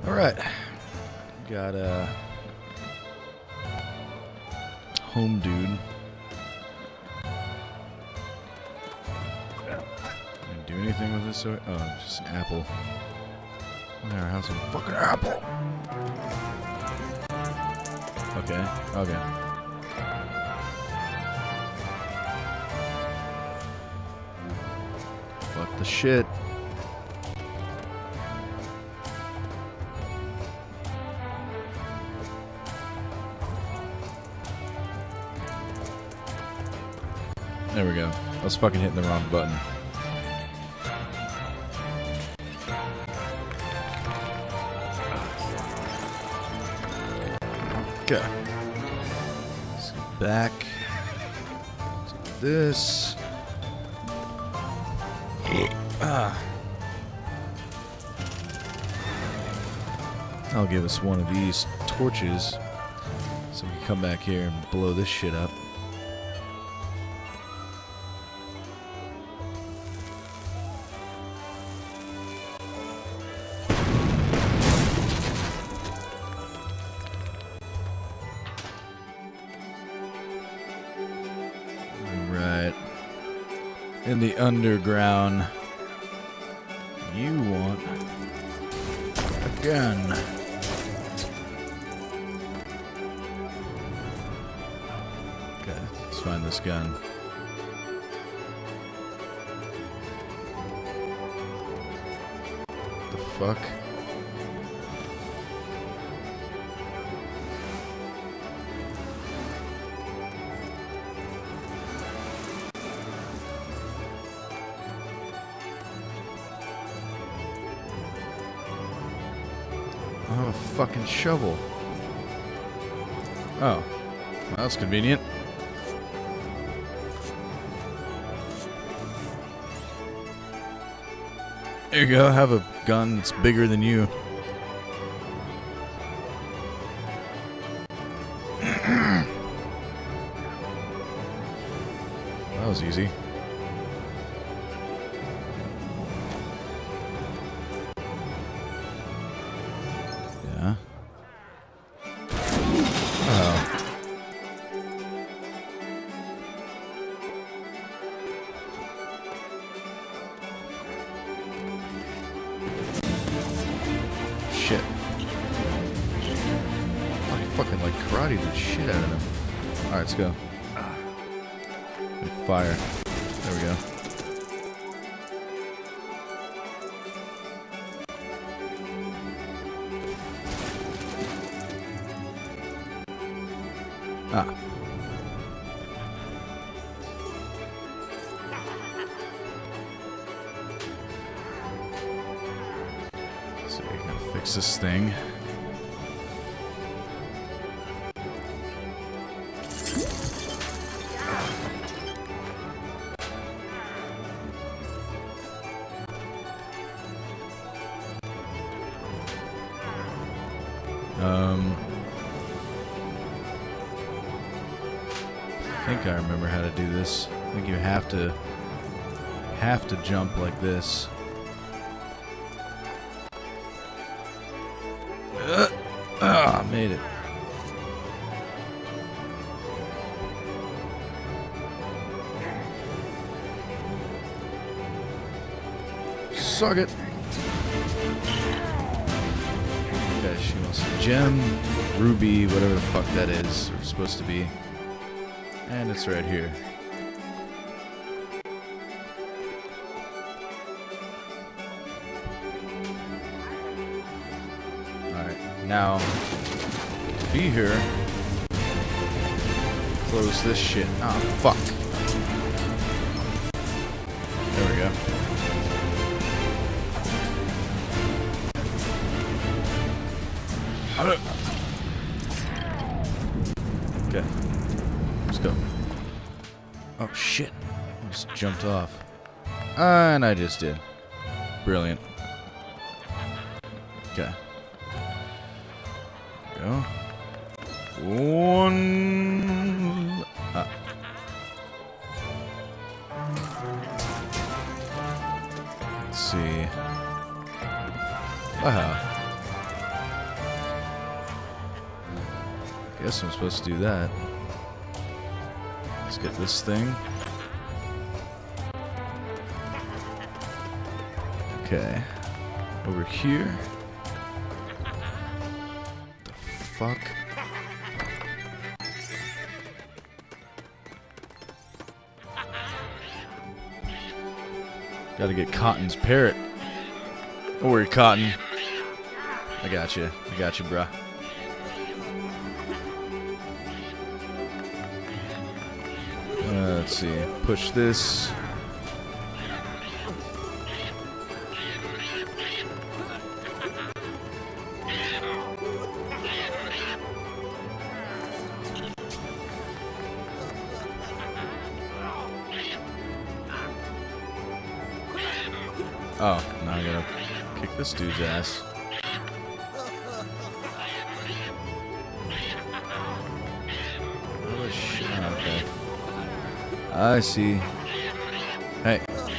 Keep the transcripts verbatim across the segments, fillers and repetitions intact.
Alright. Got a home dude. Can I do anything with this? Oh, just an apple. There, have some fucking apple. Okay, okay. What the shit? There we go. I was fucking hitting the wrong button. Okay. Let's go back. Let's do this. Ah. I'll give us one of these torches so we can come back here and blow this shit up. In the underground, you want a gun. Okay, let's find this gun. The fuck? I have a fucking shovel. Oh. Well, that's convenient. There you go. Have a gun that's bigger than you. That was easy. Shit. I fucking like karate the shit out of him. Alright, let's go. Fire. There we go. Ah. So we gotta fix this thing. Um, I think I remember how to do this. I think you have to have to jump like this. Uh, ah, made it. Suck it. Okay, she wants a gem, ruby, whatever the fuck that is, or supposed to be. And it's right here. Alright, now, to be here, close this shit. Ah, fuck. There we go. Okay, let's go. Oh shit, I just jumped off. And I just did. Brilliant. Okay. Go. One. Ah. Let's see. Wow. guess I'm supposed to do that. Let's get this thing. Okay. Over here. The fuck? Gotta get Cotton's parrot. Don't worry, Cotton. I got you. I got you, bruh. Uh, let's see. Push this. Oh, now I gotta kick this dude's ass. Oh shit, okay. I see. Hey.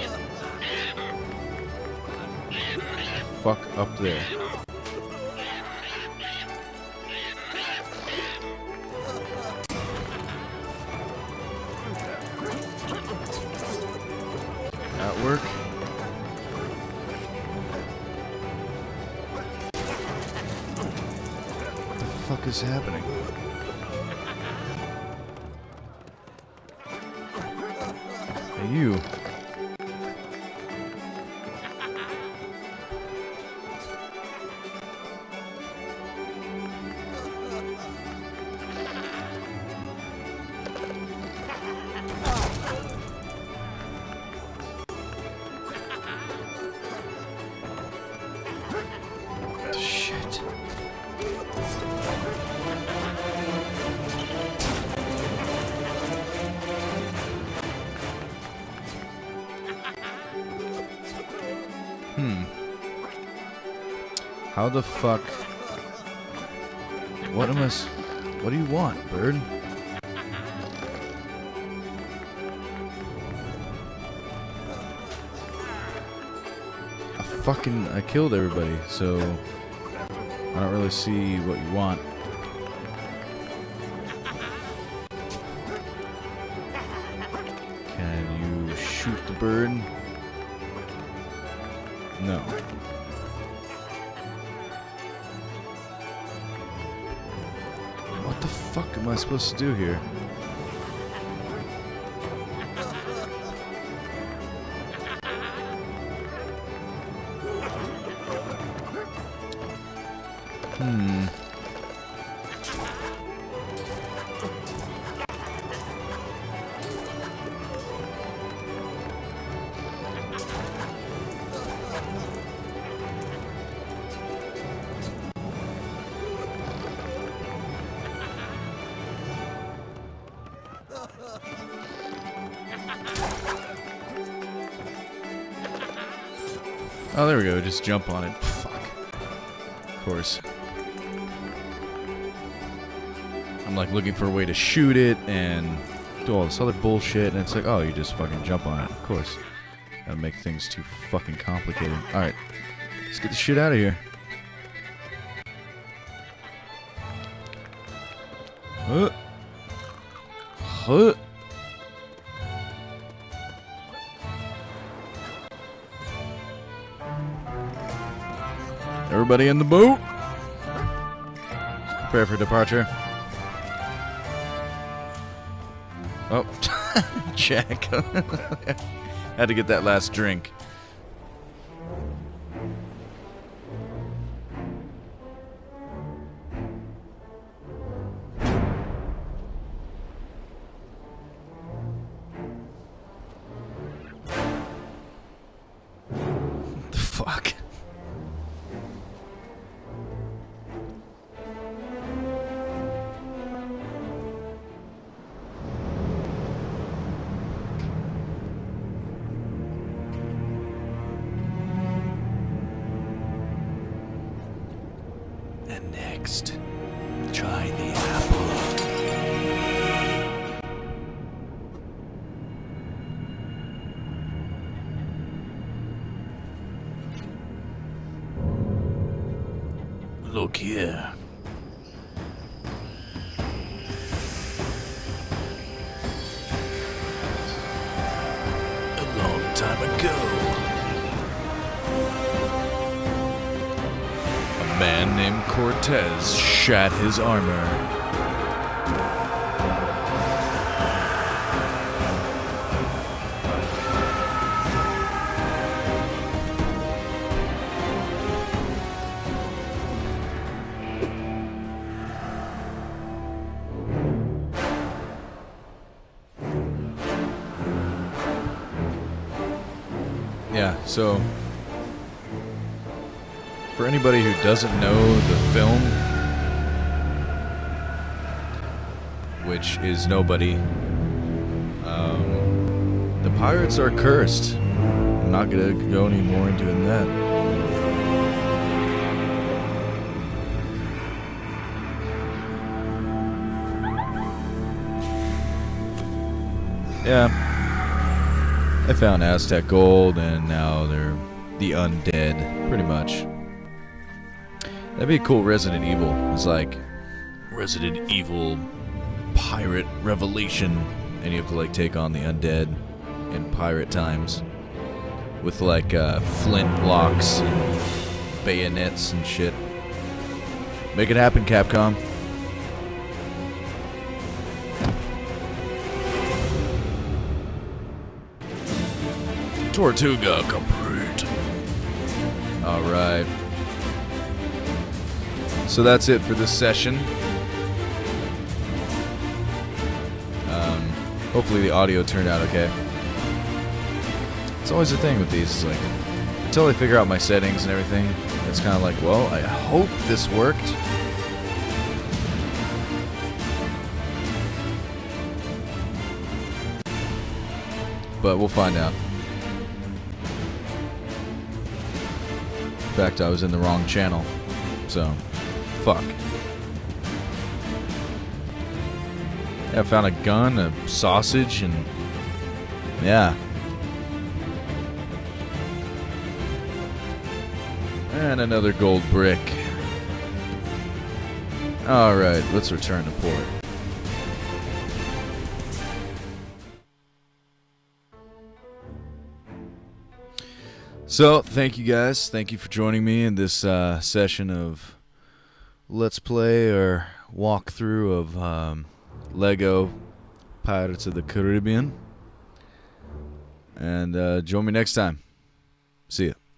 Fuck up there. That work? What the fuck is happening? Hey, you. Shit. Hmm. How the fuck? What am I? S what do you want, bird? I fucking I killed everybody, so I don't really see what you want. Can you shoot the bird? No. What the fuck am I supposed to do here? Hmm. Oh, there we go. Just jump on it. Fuck. Of course. I'm like looking for a way to shoot it and do all this other bullshit, and it's like, oh, you just fucking jump on it. Of course. Gotta make things too fucking complicated. Alright. Let's get the shit out of here. Huh. Huh. Everybody in the boat. Prepare for departure. Oh, check. Had to get that last drink. What the fuck? And next, try the apple. Look here. man named Cortez shat his armor. Yeah, so for anybody who doesn't know the film, which is nobody, um, the pirates are cursed. I'm not gonna go any more into that. Yeah. I found Aztec gold, and now they're the undead, pretty much. That'd be a cool Resident Evil. It's like Resident Evil pirate revelation, and you have to like take on the undead in pirate times with like uh, flint locks and bayonets and shit. Make it happen, Capcom. Tortuga complete. Alright. So that's it for this session. Um, hopefully the audio turned out okay. It's always the thing with these, it's like, until I figure out my settings and everything, it's kind of like, well, I hope this worked. But we'll find out. In fact, I was in the wrong channel, so fuck. Yeah, I found a gun, a sausage, and yeah. And another gold brick. Alright, let's return to port. So, thank you guys. Thank you for joining me in this uh, session of Let's Play or walkthrough of um, Lego Pirates of the Caribbean. And uh, join me next time. See ya.